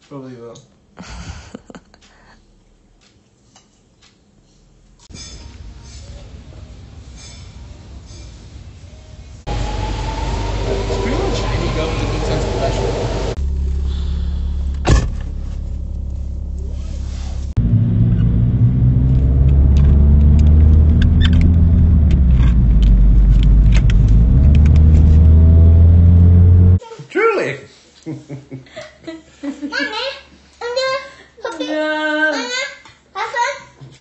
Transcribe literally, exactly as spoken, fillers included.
Probably will. Pretty much any government needs has professional.